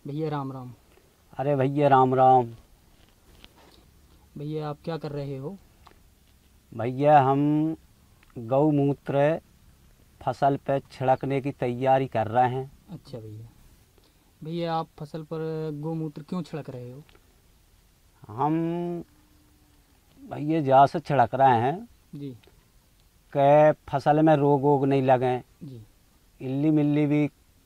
भैया राम राम। अरे भैया राम राम। भैया आप क्या कर रहे हो? भैया हम गौमूत्र फसल पे छिड़कने की तैयारी कर रहे हैं। अच्छा भैया। भैया आप फसल पर गोमूत्र क्यों छिड़क रहे हो? हम भैया जहाँ से छिड़क रहे हैं जी कि फसल में रोग वोग नहीं लगे, जी इल्ली मिल्ली भी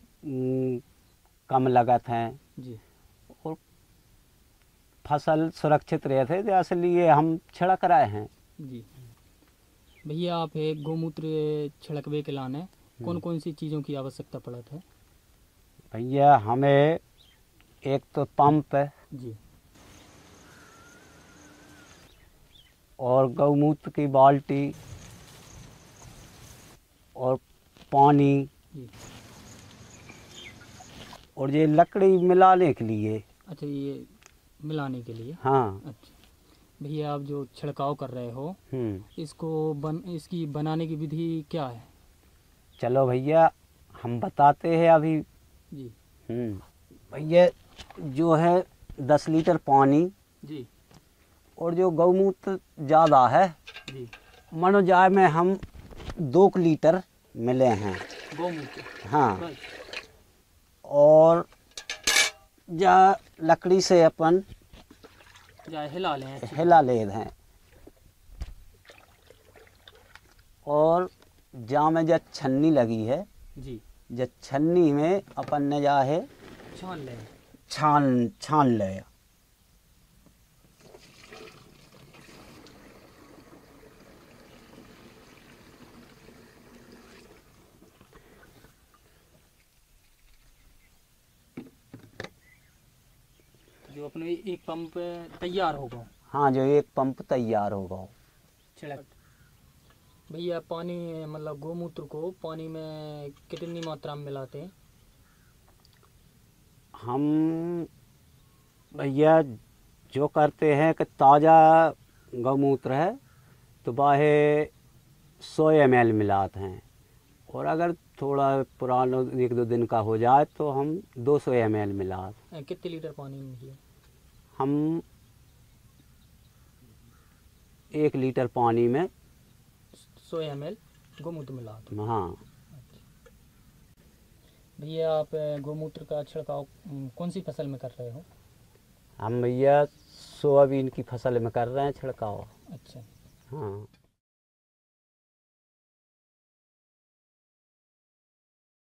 कम लगत हैं जी। और फसल सुरक्षित रहते थे, इसलिए हम छिड़क रहे हैं। जी भैया आप एक गोमूत्र छिड़कवे के लाने कौन कौन सी चीज़ों की आवश्यकता पड़त है? भैया हमें एक तो पंप जी और गौमूत्र की बाल्टी और पानी जी। और ये लकड़ी मिलाने के लिए। अच्छा, ये मिलाने के लिए। हाँ। अच्छा भैया, आप जो छिड़काव कर रहे हो हम्म। इसकी बनाने की विधि क्या है? चलो भैया हम बताते हैं अभी। जी भैया जो है 10 लीटर पानी जी और जो गौमूत्र ज़्यादा है, जी। मानो जाए में हम 2 लीटर मिले हैं। गोमूत्र। हाँ। बस। और जा लकड़ी से अपन जा हिला लें अच्छी हिला ले हैं और जा में जा छन्नी लगी है, तरह। जी। जा छन्नी में अपन ने जा है छान लें। छान छान ले। जो अपने एक पंप तैयार होगा। हाँ, जो एक पंप तैयार होगा। छिड़क। भैया पानी मतलब गोमूत्र को पानी में कितनी मात्रा में मिलाते हैं? हम भैया जो करते हैं कि ताज़ा गौमूत्र है तो वाहे 100 ml मिलाते हैं, और अगर थोड़ा पुराना 1-2 दिन का हो जाए तो हम 200 ml मिलाते। कितने लीटर पानी में भैया? हम 1 लीटर पानी में 100 ml गोमूत्र मिलाते हैं। हाँ। भैया आप गोमूत्र का छिड़काव कौन सी फसल में कर रहे हो? हम भैया सोयाबीन की फसल में कर रहे हैं छिड़काव। अच्छा। हाँ।